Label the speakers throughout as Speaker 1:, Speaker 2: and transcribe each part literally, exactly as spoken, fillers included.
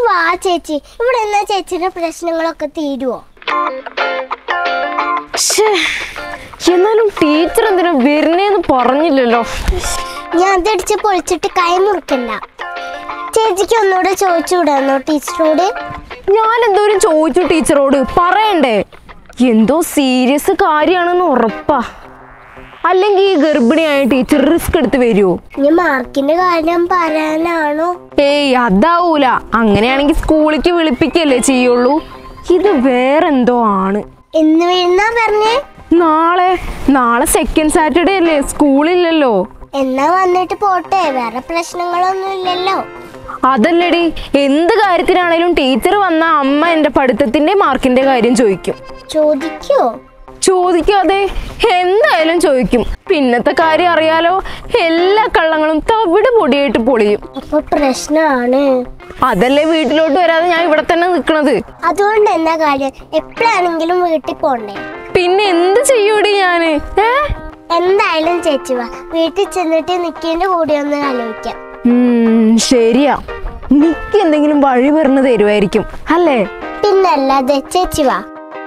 Speaker 1: വാ ചേച്ചി, ഇവിടെ എന്നാ ചേച്ചിയുടെ പ്രശ്നങ്ങളൊക്കെ തീരുവോ?
Speaker 2: എന്നാലും ടീച്ചർ എന്തിനാ വരുന്നേന്ന് പറഞ്ഞില്ലല്ലോ.
Speaker 1: ഞാൻ അതടിച്ച് പൊളിച്ചിട്ട് കൈ മുറിക്കണ്ട. ചേച്ചിക്ക് ഒന്നുകൂടെ ചോദിച്ചുവിടാന്നോ ടീച്ചറോട്?
Speaker 2: ഞാൻ എന്തോരം ചോദിച്ചു ടീച്ചറോട്, പറയണ്ടേ? എന്തോ സീരിയസ് കാര്യമാണെന്ന് ഉറപ്പാ. അല്ലെങ്കിൽ ഈ ഗർഭിണിയായ ടീച്ചർ റിസ്ക് എടുത്ത് വരുമോ?
Speaker 1: ഞാൻ മാർക്കിന്റെ കാര്യം പറയാനാണോ?
Speaker 2: ഏയ് അതാവൂല. അങ്ങനെയാണെങ്കിൽ സ്കൂളിലേക്ക് വിളിപ്പിക്കല്ലേ ചെയ്യുള്ളൂ. ഇത് വേറെന്തോ ആണ്.
Speaker 1: എന്ന് വീഴുന്നാ പറഞ്ഞേ?
Speaker 2: നാളെ നാളെ സെക്കൻഡ് സാറ്റർഡേ അല്ലേ, സ്കൂളില്ലല്ലോ.
Speaker 1: എന്നാ വന്നിട്ട് പോട്ടെ, വേറെ പ്രശ്നങ്ങളൊന്നും ഇല്ലല്ലോ.
Speaker 2: അതല്ലടി, എന്ത് കാര്യത്തിനാണേലും ടീച്ചർ വന്ന അമ്മ എന്റെ പഠിത്തത്തിന്റെ മാർക്കിന്റെ കാര്യം ചോദിക്കും.
Speaker 1: ചോദിക്കോ?
Speaker 2: ചോദിക്കാതെ എന്തായാലും ചോദിക്കും. പിന്നത്തെ കാര്യം അറിയാലോ, എല്ലാ കള്ളങ്ങളും തവിട് പൊടിയായിട്ട് പൊളിയും.
Speaker 1: അപ്പൊ പ്രശ്നമാണ്.
Speaker 2: അതല്ലേ വീട്ടിലോട്ട് വരാതെ ഞാൻ ഇവിടെ തന്നെ നിക്കണത്.
Speaker 1: അതുകൊണ്ട് എന്താ കാര്യം? എപ്പോഴാണെങ്കിലും വീട്ടിൽ പോണ്ടേ?
Speaker 2: പിന്നെ എന്ത് ചെയ്യൂടി ഞാന്? ഏ
Speaker 1: എന്തായാലും ചേച്ചി വാ, വീട്ടിൽ ചെന്നിട്ട് നിക്കേന്റെ കൂടെ ഒന്ന് ആലോചിക്കാം.
Speaker 2: ഉം ശരിയാ, നിക്ക് എന്തെങ്കിലും വഴി പറഞ്ഞു തരുമായിരിക്കും അല്ലേ?
Speaker 1: പിന്നല്ലാതെ. ചേച്ചി വാ.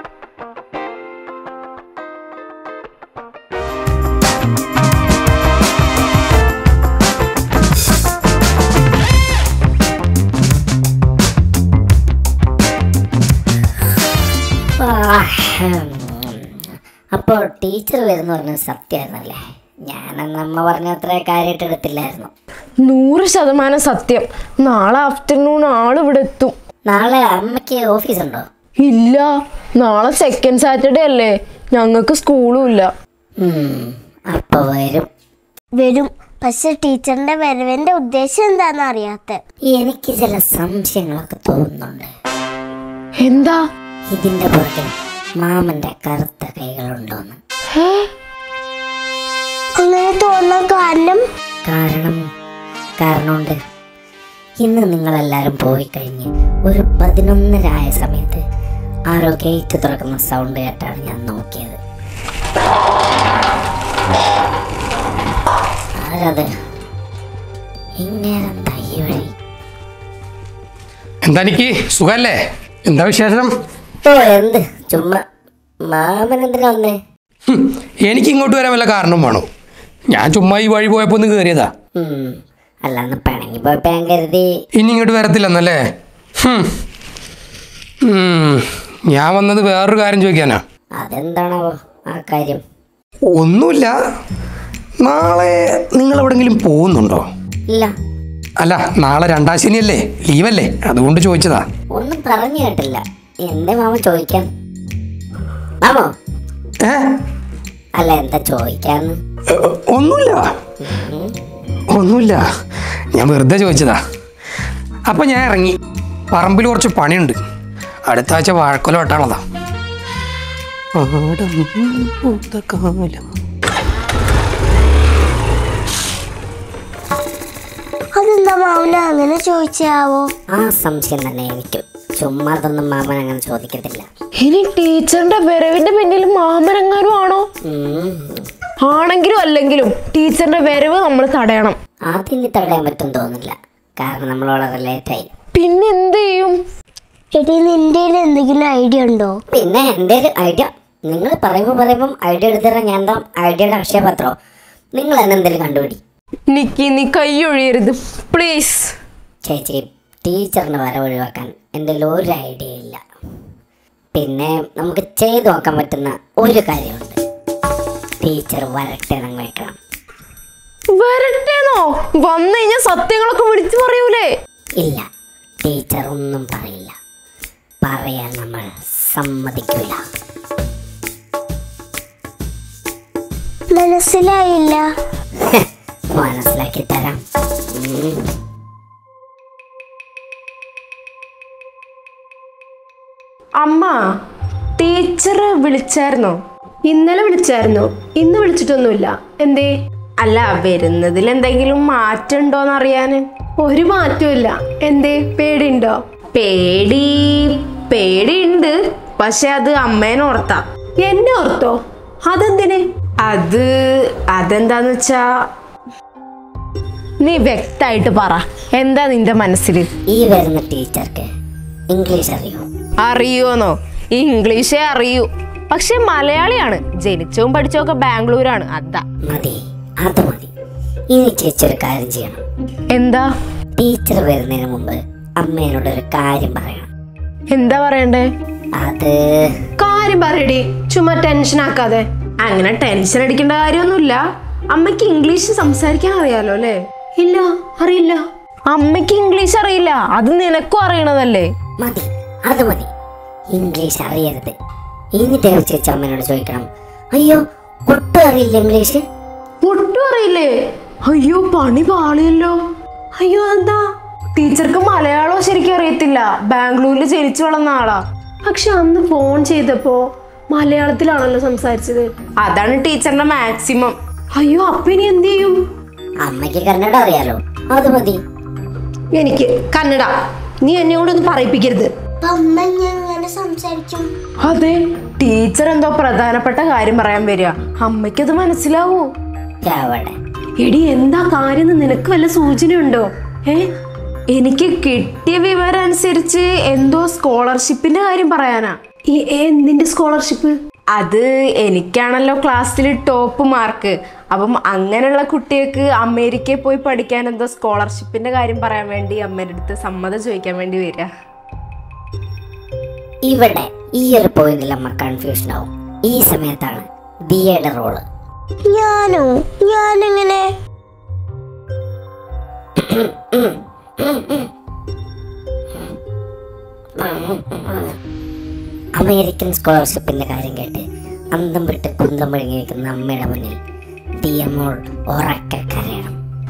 Speaker 3: അപ്പോൾ ടീച്ചർ വരുന്ന പറഞ്ഞ സത്യമായിരുന്നല്ലേ? ഞാനെന്ന് അമ്മ പറഞ്ഞ അത്ര കാര്യമായിട്ട് എടുത്തില്ലായിരുന്നു.
Speaker 2: നൂറ് ശതമാനം സത്യം. നാളെ ആഫ്റ്റർനൂൺ ആൾ ഇവിടെ എത്തും.
Speaker 3: നാളെ അമ്മയ്ക്ക് ഓഫീസ് ഉണ്ടോ?
Speaker 2: ഇല്ല, നാളെ സെക്കൻഡ് സാറ്റർഡേ അല്ലേ, ഞങ്ങൾക്ക് സ്കൂളും ഇല്ല.
Speaker 3: അപ്പൊ വരും
Speaker 2: വരും
Speaker 1: പക്ഷെ ടീച്ചറിന്റെ വരവിന്റെ ഉദ്ദേശം എന്താന്ന് അറിയാത്ത
Speaker 3: എനിക്ക് ചില സംശയങ്ങളൊക്കെ തോന്നുന്നുണ്ട്.
Speaker 2: എന്താ?
Speaker 3: ഇതിന്റെ പുറകിൽ മാമന്റെ കറുത്ത കൈകളുണ്ടോന്ന്.
Speaker 1: അങ്ങനെ തോന്നാൻ കാരണം
Speaker 3: കാരണം കാരണമുണ്ട്. ഇന്ന് നിങ്ങളെല്ലാരും പോയി കഴിഞ്ഞ് ഒരു പതിനൊന്നരായ സമയത്ത് ആരോ ഗേറ്റ് തുറക്കുന്ന സൗണ്ട് കേട്ടാണ് ഞാൻ നോക്കിയത്. ആരത്? ഇങ്ങനെന്താ ഈ വഴി?
Speaker 4: എന്താ എനിക്ക് സുഖല്ലേ? എന്താ വിശേഷം?
Speaker 3: ഓ എന്ത് ചുമ്മാ. മാമൻ എന്തിനാ വന്നേ?
Speaker 4: എനിക്ക് ഇങ്ങോട്ട് വരാൻ വല്ല കാരണം വേണോ? ഞാൻ ചുമ്മാ ഈ വഴി പോയപ്പോ ഒന്ന് കയറിയതാ.
Speaker 3: അല്ലാന്ന് പിണങ്ങി പോയപ്പോ ഞാൻ കരുതി
Speaker 4: ഇനി ഇങ്ങോട്ട് വരത്തില്ലെന്നല്ലേ? ഞാൻ വന്നത് വേറൊരു കാര്യം ചോദിക്കാനാ.
Speaker 3: അതെന്താണോ ആ കാര്യം?
Speaker 4: ഒന്നുമില്ല. നാളെ നിങ്ങൾ എവിടെങ്കിലും പോകുന്നുണ്ടോ?
Speaker 3: ഇല്ല.
Speaker 4: അല്ല, നാളെ രണ്ടാം ശനിയല്ലേ, ലീവല്ലേ, അതുകൊണ്ട് ചോദിച്ചതാ.
Speaker 3: ഒന്നും പറഞ്ഞു കേട്ടില്ല. എന്റെ മാമ ചോദിക്കാൻ? മാമോ?
Speaker 4: ഏ
Speaker 3: അല്ല, എന്താ ചോദിക്കാന്ന്?
Speaker 4: ഒന്നുമില്ല ഒന്നുമില്ല ഞാൻ വെറുതെ ചോദിച്ചതാ. അപ്പൊ ഞാൻ ഇറങ്ങി. പറമ്പിൽ കുറച്ച് പണിയുണ്ട്. അടുത്ത ആഴ്ച വാഴക്കൊല വെട്ടാനുള്ളതാ.
Speaker 1: അതെന്താ മാമന അങ്ങനെ ചോദിച്ചാവോ?
Speaker 3: ആ സംശയം തന്നെ എനിക്ക്. ചുമ്മാ അതൊന്നും മാമൻ അങ്ങനെ ചോദിക്കത്തില്ല.
Speaker 2: ഇനി ടീച്ചറിന്റെ വരവിന്റെ പിന്നിൽ മാമനെങ്ങാനും ആണോ? ആണെങ്കിലും അല്ലെങ്കിലും ടീച്ചറിന്റെ വരവ് നമ്മൾ തടയണം.
Speaker 3: ആദ്യം തടയാൻ പറ്റും തോന്നില്ല, കാരണം നമ്മൾ വളരെ ലേറ്റായി.
Speaker 2: പിന്നെ എന്ത് ചെയ്യും?
Speaker 1: എടി, നിന്റെ എന്തെങ്കിലും ഐഡിയ ഉണ്ടോ?
Speaker 3: പിന്നെ എൻ്റെ ഒരു ഐഡിയ നിങ്ങൾ പറയുമ്പോൾ പറയുമ്പം ഐഡിയ എടുത്തിട്ടാ ഞാൻ എന്താ ഐഡിയയുടെ അക്ഷയപത്രോ? നിങ്ങൾ എന്നെ എന്തെങ്കിലും കണ്ടുപിടി.
Speaker 2: നിക്കി, നീ കൈയൊഴിയരുത് പ്ലീസ്.
Speaker 3: ചേച്ചി, ടീച്ചറിന് വര ഒഴിവാക്കാൻ എൻ്റെ ഒരു ഐഡിയ ഇല്ല. പിന്നെ നമുക്ക് ചെയ്തു നോക്കാൻ പറ്റുന്ന ഒരു കാര്യമുണ്ട്. ടീച്ചർ വരട്ടെ എന്ന് വെക്കണം.
Speaker 2: വരട്ടേന്നോ? വന്നു കഴിഞ്ഞാൽ സത്യങ്ങളൊക്കെ വിളിച്ചു പറയൂലേ?
Speaker 3: ഇല്ല, ടീച്ചർ ഒന്നും പറയില്ല. പറയാൻ നമ്മൾ സമ്മതിക്കില്ല.
Speaker 1: മനസ്സിലായില്ല.
Speaker 3: മനസ്സിലാക്കി തരാം.
Speaker 2: അമ്മ, ടീച്ചർ വിളിച്ചായിരുന്നോ?
Speaker 5: ഇന്നലെ വിളിച്ചായിരുന്നു, ഇന്ന് വിളിച്ചിട്ടൊന്നുമില്ല. എന്തേ?
Speaker 2: അല്ല, വരുന്നതിൽ എന്തെങ്കിലും മാറ്റം ഉണ്ടോന്ന് അറിയാന്.
Speaker 5: ഒരു മാറ്റമില്ല. എന്തേ, പേടിയുണ്ടോ?
Speaker 2: പേടി പേടിയുണ്ട്, പക്ഷെ അത് അമ്മേനെ ഓർത്താ.
Speaker 5: എന്നെ ഓർത്തോ? അതെന്തിന്?
Speaker 2: അത് അതെന്താന്ന് വെച്ചാ നീ വ്യക്തമായിട്ട് പറ, എന്താ നിന്റെ മനസ്സിൽ?
Speaker 3: ഈ വരുന്ന ടീച്ചർക്ക് ഇംഗ്ലീഷ് അറിയോ?
Speaker 2: അറിയോന്നോ? ഇംഗ്ലീഷേ അറിയൂ, പക്ഷെ മലയാളിയാണ്. ജനിച്ചവും പഠിച്ചതൊക്കെ ബാംഗ്ലൂരാണ്. അതാ
Speaker 3: മതി, അത് മതി. ഇനി ചേച്ചി ഒരു കാര്യം ചെയ്യണം.
Speaker 2: എന്താ?
Speaker 3: ടീച്ചർ വരുന്നതിന് മുമ്പ് അമ്മേനോട് ഒരു കാര്യം പറയണം.
Speaker 2: എന്താ പറയണ്ടേ?
Speaker 3: അത്
Speaker 5: കാര്യം പറയടി, ചുമ്മാ ടെൻഷൻ ആക്കാതെ.
Speaker 2: അങ്ങനെ ടെൻഷൻ അടിക്കേണ്ട കാര്യമൊന്നുമില്ല. അമ്മയ്ക്ക് ഇംഗ്ലീഷ് സംസാരിക്കാൻ അറിയാലോ അല്ലേ?
Speaker 5: ഇല്ല, അറിയില്ല.
Speaker 2: അമ്മയ്ക്ക് ഇംഗ്ലീഷ് അറിയില്ല, അത് നിനക്കും അറിയണതല്ലേ?
Speaker 3: മതി, അത് മതി. ഇംഗ്ലീഷ് അറിയരുത്. ഇനി ചേച്ചി അമ്മേനോട് ചോദിക്കണം, അയ്യോ ഒട്ടും അറിയില്ല ഇംഗ്ലീഷ്?
Speaker 5: ഒട്ടും അറിയില്ലേ? അയ്യോ, പണി പാളിയല്ലോ.
Speaker 2: അയ്യോ, എന്താ? ടീച്ചർക്ക് മലയാളം ശരിക്കും അറിയത്തില്ല. ബാംഗ്ലൂരിൽ ജനിച്ചു വളർന്ന ആളാ.
Speaker 5: പക്ഷെ അന്ന് ഫോൺ ചെയ്തപ്പോ മലയാളത്തിലാണല്ലോ സംസാരിച്ചത്.
Speaker 2: അതാണ് ടീച്ചറിന്റെ മാക്സിമം.
Speaker 5: അയ്യോ, അപ്പൊ ഇനി എന്ത് ചെയ്യും?
Speaker 3: അമ്മയ്ക്ക് കന്നഡ അറിയാലോ, അത് മതി.
Speaker 5: എനിക്ക് കന്നഡ നീ എന്നോടൊന്നും പറയിപ്പിക്കരുത്.
Speaker 1: അമ്മ ഞാൻ അങ്ങനെ സംസാരിക്കും.
Speaker 2: അതെ, ടീച്ചർ എന്തോ പ്രധാനപ്പെട്ട കാര്യം പറയാൻ വരിക. അമ്മയ്ക്കത് മനസ്സിലാവൂ.
Speaker 3: അവിടെ
Speaker 5: എടി, എന്താ കാര്യം? നിനക്ക് വല്ല സൂചനയുണ്ടോ? ഏ
Speaker 2: എനിക്ക് കിട്ടിയ വിവരം അനുസരിച്ച് എന്തോ സ്കോളർഷിപ്പിന്റെ കാര്യം പറയാനാ.
Speaker 5: ഈ എന്തിന്റെ സ്കോളർഷിപ്പ്?
Speaker 2: അത് എനിക്കാണല്ലോ ക്ലാസ്സിൽ ടോപ്പ് മാർക്ക്. അപ്പം അങ്ങനെയുള്ള കുട്ടികൾക്ക് അമേരിക്കയിൽ പോയി പഠിക്കാൻ എന്തോ സ്കോളർഷിപ്പിന്റെ കാര്യം പറയാൻ വേണ്ടി അമ്മയുടെ അടുത്ത് സമ്മതം ചോദിക്കാൻ വേണ്ടി വരിക.
Speaker 3: ഇവിടെ ഈ ഒരു പോയിന്റിൽ അമ്മ കൺഫ്യൂഷൻ ആവും. ഈ സമയത്താണ് ദിയയുടെ റോള്.
Speaker 1: ഞാനോ? ഞാനെങ്ങനെ?
Speaker 3: അമേരിക്കൻ സ്കോളർഷിപ്പിന്റെ കാര്യം കേട്ട് അന്തം വിട്ട് കുന്തം മുഴുങ്ങി നിൽക്കുന്ന അമ്മയുടെ മുന്നിൽ ദിയമോൾ ഉറക്കെ കരയണം.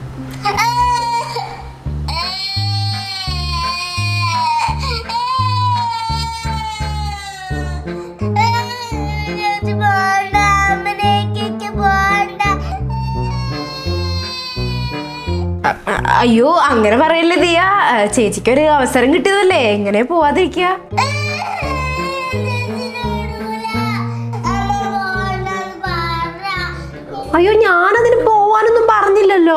Speaker 2: അയ്യോ, അങ്ങനെ പറയല്ലേ ദിയ. ചേച്ചിക്ക് ഒരു അവസരം കിട്ടിയതല്ലേ, എങ്ങനെ പോവാതിരിക്കുക?
Speaker 5: അയ്യോ, ഞാനതിന് പോവാനൊന്നും പറഞ്ഞില്ലല്ലോ.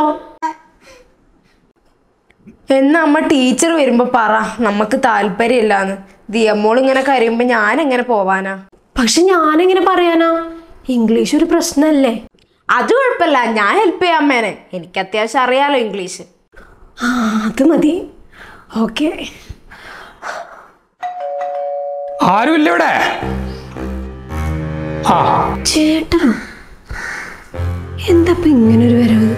Speaker 2: എന്നാ അമ്മ ടീച്ചർ വരുമ്പോ പറ നമുക്ക് താല്പര്യമില്ലാന്ന്. ദിയമോൾ ഇങ്ങനെ കരയുമ്പോ ഞാൻ എങ്ങനെ പോവാനാ?
Speaker 5: പക്ഷെ ഞാനെങ്ങനെ പറയാനാ? ഇംഗ്ലീഷ് ഒരു പ്രശ്നല്ലേ?
Speaker 2: അത് കുഴപ്പമില്ല, ഞാൻ ഹെൽപ്പ് ചെയ്യാം അമ്മേനെ. എനിക്ക് അത്യാവശ്യം അറിയാലോ ഇംഗ്ലീഷ്.
Speaker 5: ആ, അത് മതി. ഓക്കെ.
Speaker 4: ആരുമില്ല ഇവിടെ? ആ
Speaker 5: ചേട്ടാ, എന്താ ഇപ്പൊ ഇങ്ങനൊരു വരവ്?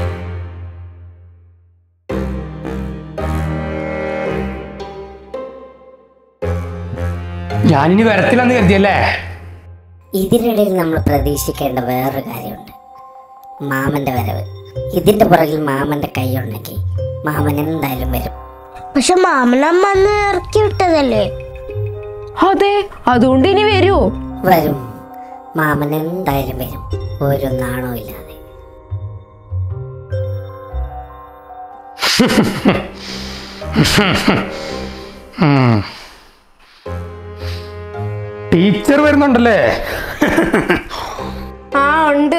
Speaker 4: ഞാനിനി വരത്തില്ലെന്ന് കരുതിയല്ലേ?
Speaker 3: ഇതിനിടയിൽ നമ്മൾ പ്രതീക്ഷിക്കേണ്ട വേറൊരു കാര്യമുണ്ട്, മാമന്റെ വരവ്. ഇതിന്റെ പുറകിൽ മാമന്റെ കൈയുണ്ടെങ്കിൽ മാമൻ എന്തായാലും വരും.
Speaker 1: പക്ഷെ മാമനമ്മ അന്ന് ഇറക്കി വിട്ടതല്ലേ?
Speaker 2: അതെ, അതുകൊണ്ട് ഇനി വരുമോ?
Speaker 3: വരും, മാമൻ എന്തായാലും വരും, ഒരു നാണവും ഇല്ലാതെ.
Speaker 4: ടീച്ചർ വരുന്നുണ്ടല്ലേ?
Speaker 2: ആ, ഉണ്ട്.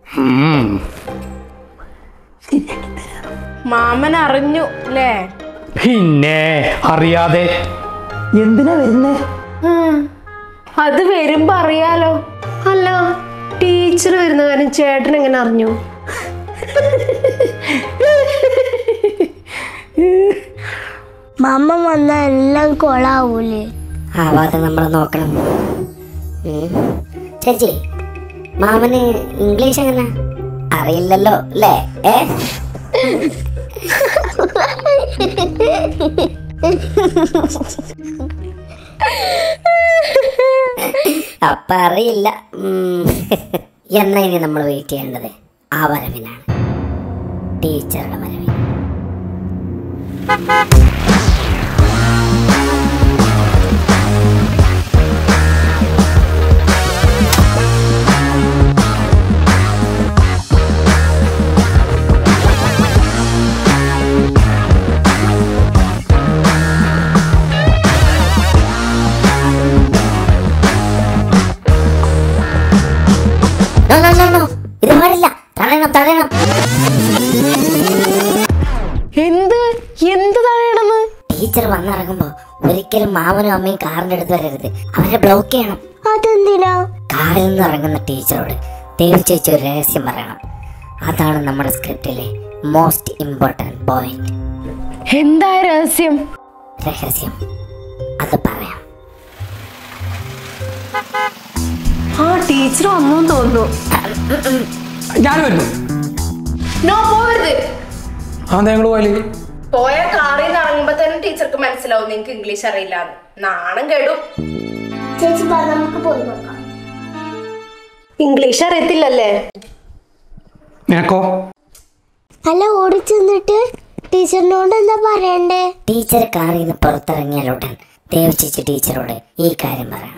Speaker 2: മാമൻ അറിഞ്ഞു അല്ലേ?
Speaker 4: പിന്നെ അറിയാതെ എന്തിനാ വരുന്നേ?
Speaker 2: അത് വരുമ്പോ അറിയാലോ.
Speaker 5: അല്ല, ടീച്ചർ വരുന്ന കാര്യം ചേട്ടൻ എങ്ങനെ അറിഞ്ഞു?
Speaker 1: മാമ വന്ന എല്ലാം കൊളാവൂലേ?
Speaker 3: ആവാതെ നമ്മൾ നോക്കണം. ഉം. ചേച്ചി, മാമന് ഇംഗ്ലീഷ് എങ്ങനെ അറിയില്ലല്ലോ അല്ലേ? ഏ അപ്പ അറിയില്ല. എന്നാ ഇനി നമ്മൾ വെയിറ്റ് ചെയ്യേണ്ടത് ആ വരവിനാണ്, ടീച്ചറുടെ വരവിന്. ഇത് പാടില്ല, തടയണം തടയണം.
Speaker 5: പറയണെന്ന്?
Speaker 3: ടീച്ചർ വന്നിറങ്ങുമ്പോ ഒരിക്കലും മാമനും അമ്മയും കാറിന്റെ അടുത്ത് വരരുത്. അവരെ ബ്ലോക്ക് ചെയ്യണം.
Speaker 1: അതെന്തിനാ?
Speaker 3: കാറിൽ നിന്ന് ഇറങ്ങുന്ന ടീച്ചറോട് ദേവ് ചേച്ചി ഒരു രഹസ്യം പറയണം. അതാണ് നമ്മുടെ സ്ക്രിപ്റ്റിലെ മോസ്റ്റ് ഇമ്പോർട്ടന്റ് പോയിന്റ്.
Speaker 2: എന്താ രഹസ്യം?
Speaker 3: രഹസ്യം അത് പറയാം.
Speaker 5: ആ ടീച്ചർ വന്നു തോന്നുന്നു.
Speaker 4: ഞാൻ വരുന്നു.
Speaker 2: നോ, പോവരുത്.
Speaker 4: ആ ഞങ്ങൾ പോയാലേ
Speaker 2: പോയ കാറിൽ നിന്ന് ഇറങ്ങുമ്പോ തന്നെ ടീച്ചർക്ക് മനസ്സിലാവും നിങ്ങക്ക് ഇംഗ്ലീഷ് അറിയില്ല. നാണം കേടും.
Speaker 1: ചേച്ചി പറ, നമുക്ക് പോയി നോക്കാം.
Speaker 5: ഇംഗ്ലീഷ് അറിയത്തില്ലല്ലേ?
Speaker 4: നിനക്കോ?
Speaker 1: അല്ല, ഓടിച്ചെന്നിട്ട് ടീച്ചറിനോട് എന്താ പറയണ്ടേ?
Speaker 3: ടീച്ചർ കാറിൽ നിന്ന് പുറത്തിറങ്ങിയാലുടൻ ദേവ് ചേച്ചി ടീച്ചറോട് ഈ കാര്യം പറയണം.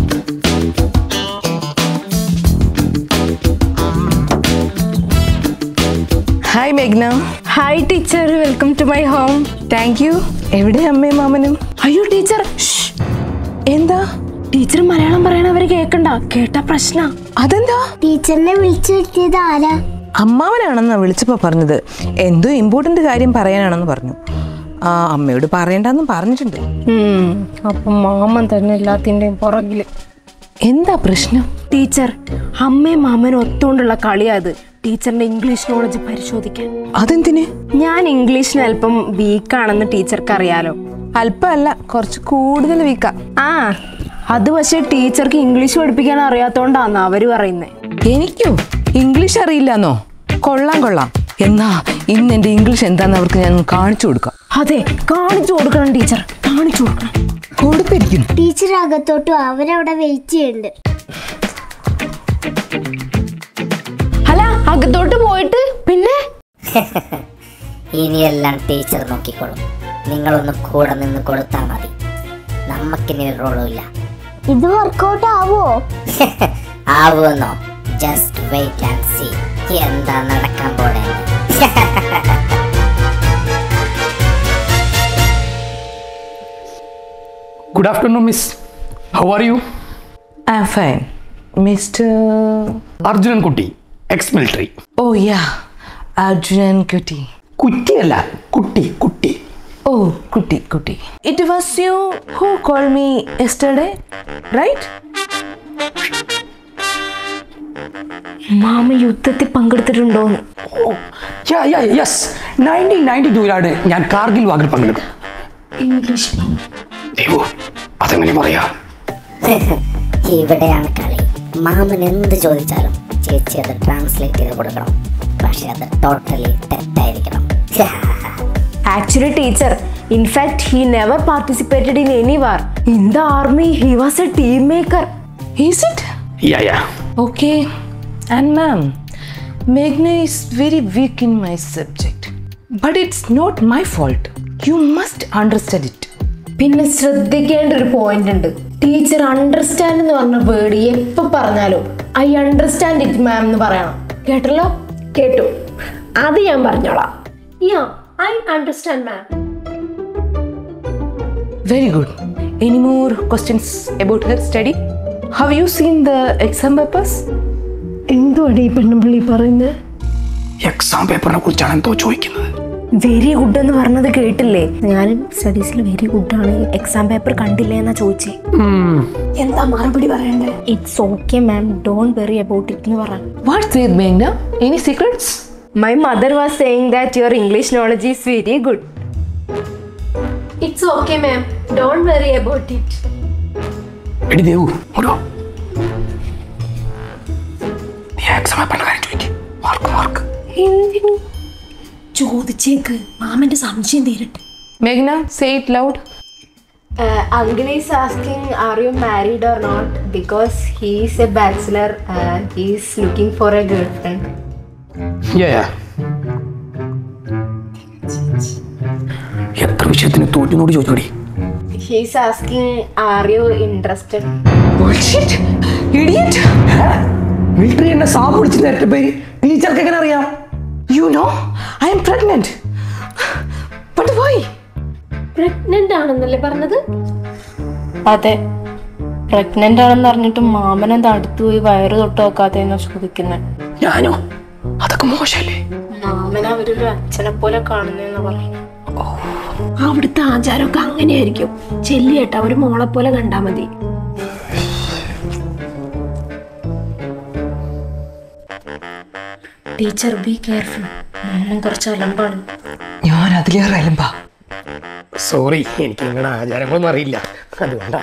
Speaker 6: ഹായ് മേഘ്ന.
Speaker 2: Hi teacher, welcome to my home.
Speaker 6: Thank you. എവിടെ അമ്മയും മാമനും?
Speaker 2: അയ്യോ ടീച്ചർ,
Speaker 6: എന്താ?
Speaker 2: ടീച്ചർ മലയാളം പറയണവര് കേക്കണ്ട. കേട്ടാ പ്രശ്ന.
Speaker 6: അതെന്താ?
Speaker 1: ടീച്ചറിനെ വിളിച്ചു വരുത്തിയത് ആരാ?
Speaker 6: അമ്മാവനാണെന്നാ വിളിച്ചപ്പോ പറഞ്ഞത്. എന്തോ ഇമ്പോർട്ടന്റ് കാര്യം പറയാനാണെന്ന് പറഞ്ഞു. ആ അമ്മയോട് പറയണ്ടെന്ന് പറഞ്ഞിട്ടുണ്ട്.
Speaker 2: അപ്പൊ മാമൻ തന്നെ എല്ലാത്തിന്റെയും പുറകില്.
Speaker 6: എന്താ പ്രശ്നം?
Speaker 2: ടീച്ചർ, അമ്മയും മാമനും ഒത്തുകൊണ്ടുള്ള കളിയാ അത്. ടീച്ചറിന്റെ ഇംഗ്ലീഷ് നോളജ് പരിശോധിക്കാൻ.
Speaker 6: അതെന്തിന്?
Speaker 2: ഞാൻ ഇംഗ്ലീഷിന് അല്പം വീക്കാണെന്ന് ടീച്ചർക്ക് അറിയാലോ.
Speaker 6: അല്പമല്ല, കുറച്ച് കൂടുതൽ വീക്കാ.
Speaker 2: ആ അത് പക്ഷെ ടീച്ചർക്ക് ഇംഗ്ലീഷ് പഠിപ്പിക്കാൻ അറിയാത്തോണ്ടാന്ന് അവര് പറയുന്നേ.
Speaker 6: എനിക്കോ ഇംഗ്ലീഷ് അറിയില്ലെന്നോ? കൊള്ളാം കൊള്ളാം. എന്നാ ഇന്ന് എന്റെ ഇംഗ്ലീഷ് എന്താന്ന് അവർക്ക് ഞാൻ കാണിച്ചു കൊടുക്കാം.
Speaker 2: അതെ, കാണിച്ചു കൊടുക്കണം ടീച്ചർ, കാണിച്ചു കൊടുക്കണം.
Speaker 6: കൊടുത്തിരിക്കുന്നു.
Speaker 1: ടീച്ചർ അകത്തോട്ടും അവരവിടെ വെയിറ്റ് ചെയ്യുന്നുണ്ട്.
Speaker 2: അല്ല, അകത്തോട്ട് പോയിട്ട് പിന്നെ
Speaker 3: ഇനിയെല്ലാം ടീച്ചർ നോക്കിക്കോളും. നിങ്ങളൊന്ന് കൂടെ നിന്ന് കൊടുത്താൽ മതി. നമുക്കിനി റോളുമില്ല.
Speaker 1: ഇത് വർക്കൗട്ട് ആവോ?
Speaker 3: ആവുമെന്നോ? ജസ്റ്റ് വെയിറ്റ് ആൻഡ് സീ എന്താ നടക്കാൻ പോണേ.
Speaker 4: Good afternoon miss. How are you?
Speaker 6: I am fine. Mister
Speaker 4: Arjunan Kutty, ex military.
Speaker 6: Oh yeah, Arjunan Kutty.
Speaker 4: കുറ്റിയല്ല, Kutty Kutty.
Speaker 6: Oh Kutty Kutty. It was you who call me yesterday, right?
Speaker 2: മാമ യുദ്ധത്തിൽ പങ്കെടുത്തിട്ടുണ്ടോന്ന്?
Speaker 4: യെസ്, നയൻറ്റീൻ നയൻറ്റി ടൂലാണ് ഞാൻ കാർഗിൽ വാഗിൽ പങ്കെടുക്കും.
Speaker 2: ഇംഗ്ലീഷ്
Speaker 4: ദൈവോ, അതെങ്ങനെ പറയാ?
Speaker 3: ഇവിടെയാണ് കളി. മാമൻ എന്ത് ചോദിച്ചാലും ചേച്ചി അത് ട്രാൻസ്ലേറ്റ് ചെയ്ത് കൊടുക്കണം. പക്ഷെ അത് ടോട്ടലി തെറ്റായിരിക്കണം.
Speaker 2: Actually, teacher, in fact, he never participated in any war. In the army, he was a team maker.
Speaker 6: Is it?
Speaker 4: Yeah, yeah.
Speaker 6: Okay. And ma'am, Meghna is very weak in my subject. But it's not my fault. You must understand it.
Speaker 2: പിന്നെ ശ്രദ്ധിക്കേണ്ട ഒരു point ഉണ്ട്. Teacher understand എന്ന് പറഞ്ഞ word എപ്പോൾ പറഞ്ഞാലും I understand it മാം എന്ന് പറയണം. കേട്ടല്ലോ?
Speaker 5: കേട്ടു. അത് ഞാൻ പറഞ്ഞോളാം. യാ, I understand, ma'am.
Speaker 6: Very good. Any more questions about her study? Have you seen the exam papers?
Speaker 5: എന്തുവാണ് ഈ പെണ്ണുപിള്ളി പറയുന്നത്?
Speaker 4: എക്സാം പേപ്പറിനെ കുറിച്ചാണ് എന്തോ ചോദിക്കുന്നത്.
Speaker 2: വെരി ഗുഡ് എന്ന് പറഞ്ഞത് കേട്ടില്ലേ? ഞാനും സ്റ്റഡീസിൽ വെരി ഗുഡാണ്. എക്സാം പേപ്പർ കണ്ടില്ലേ എന്നാ ചോദിച്ചേ.
Speaker 5: എന്താ മറുപടി പറയണ്ടേ?
Speaker 2: It's okay ma'am, don't worry about it എന്ന് പറഞ്ഞു.
Speaker 6: What's it, Meghna? Any secrets?
Speaker 2: My mother was saying that your English knowledge is very good.
Speaker 5: It's okay, ma'am. Don't worry about it.
Speaker 4: എടി ദേവു, ഓടോ. നീ എക്സാം പേപ്പറിന്റെ കാര്യം ചോദിക്ക്. Mark mark.
Speaker 5: എന്തിനു ചോദിച്ചേക്ക്? മാമന്റെ സംശയം തീരട്ടെ.
Speaker 6: Meghna, say it loud.
Speaker 2: Uh, Uncle is asking, are you married or not? Because he is a bachelor. Uh, he is looking for a girlfriend.
Speaker 4: Yeah, yeah. എത്ര വിഷയത്തിന് തോറ്റിനോട് ചോദിച്ചോടി.
Speaker 2: He is asking, are you interested?
Speaker 6: Bullshit! Idiot!
Speaker 4: Military എന്നെ സാബ് വിളിച്ച് നേരത്തെ പേര് ടീച്ചർക്ക് എങ്ങനെ അറിയാം?
Speaker 6: You know, I am pregnant. But why?
Speaker 5: Pregnant ആണെന്നല്ലേ പറഞ്ഞത്?
Speaker 2: അതെ, പ്രഗ്നന്റ് ആണെന്ന് അറിഞ്ഞിട്ട് മാമനെന്താ അടുത്ത് പോയി വയറ് തൊട്ട് നോക്കാതെന്നാ ചോദിക്കുന്നത്.
Speaker 4: ഞാനോ? അതൊക്കെ മോശമല്ലേ?
Speaker 2: മാമൻ അവരൊരു അച്ഛനെ പോലെ കാണുന്നെന്ന് പറയുന്നു.
Speaker 4: ഓ
Speaker 5: അവിടുത്തെ ആചാരമൊക്കെ അങ്ങനെയായിരിക്കും. ചെല്ലിയേട്ടാ, ഒരു മോളെ പോലെ കണ്ടാ മതി. Teacher be careful. മോനും കുറച്ച് അലമ്പാണ്.
Speaker 6: ഞാൻ അതിലേറെ അലമ്പാ.
Speaker 4: സോറി, എനിക്ക് നിങ്ങളുടെ ആചാരങ്ങളൊന്നും അറിയില്ല, അതുകൊണ്ടാ.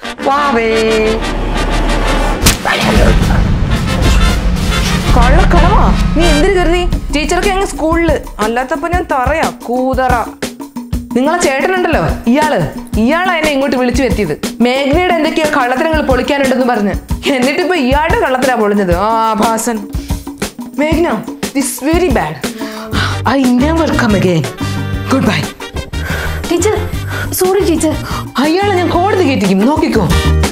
Speaker 6: കള്ളക്കളവാ നീ എന്തിനു കരുതി? ടീച്ചർക്ക് ഞങ്ങൾ സ്കൂളില്, അല്ലാത്തപ്പോ ഞാൻ തറയാ കൂതറ. നിങ്ങളെ ചേട്ടനുണ്ടല്ലോ, ഇയാള് ഇയാളാ എന്നെ ഇങ്ങോട്ട് വിളിച്ചു എത്തിയത്. മേഘനയുടെ എന്തൊക്കെയോ കള്ളത്തരങ്ങൾ പൊളിക്കാനുണ്ടെന്ന് പറഞ്ഞ്. എന്നിട്ടിപ്പോ ഇയാളുടെ കള്ളത്തരാ പൊളിഞ്ഞത്. ആ ഭാസൻ. മേഘന, this very bad. I never come again. Goodbye.
Speaker 5: Teacher, sorry teacher.
Speaker 6: അയാളെ ഞാൻ കോടതി കയറ്റിക്കും, നോക്കിക്കോ.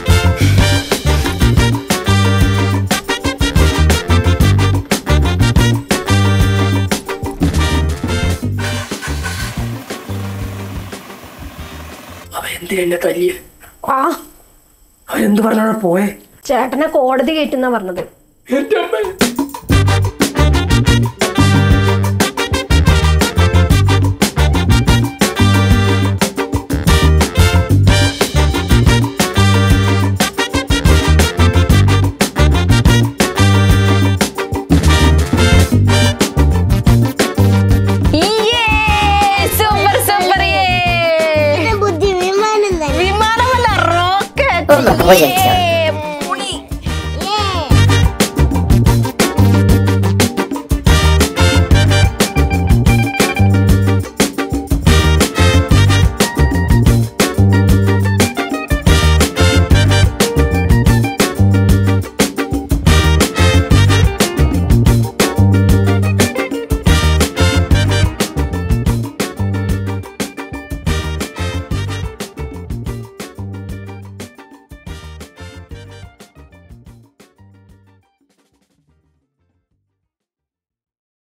Speaker 4: എന്തിനെ തല്ലിയ?
Speaker 5: ആ
Speaker 4: അവരെന്ത് പറഞ്ഞാണ് പോയെ?
Speaker 5: ചേട്ടനെ കോടതി കയറ്റുന്ന പറഞ്ഞത്.
Speaker 4: എന്റെ അമ്മ.
Speaker 1: ബുദ്ധി വിമാനം തന്നെ.
Speaker 3: ഒന്ന് പോയി